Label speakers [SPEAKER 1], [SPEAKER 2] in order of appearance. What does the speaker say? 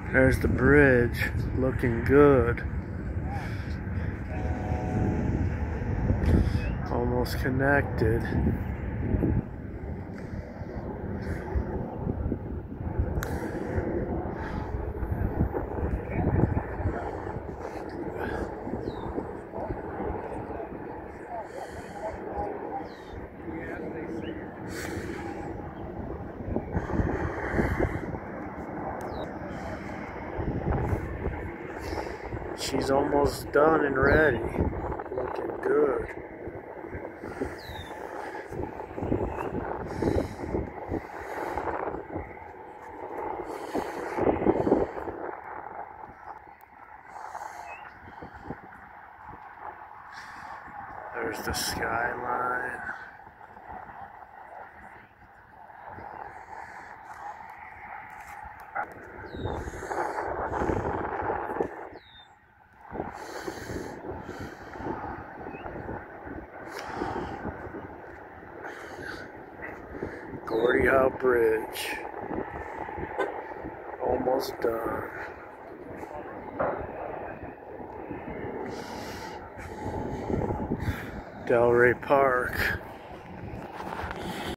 [SPEAKER 1] There's the bridge, looking good. Almost connected. She's almost done and ready. Looking good. There's the skyline. Gordie Howe Bridge. Almost done. Delray Park.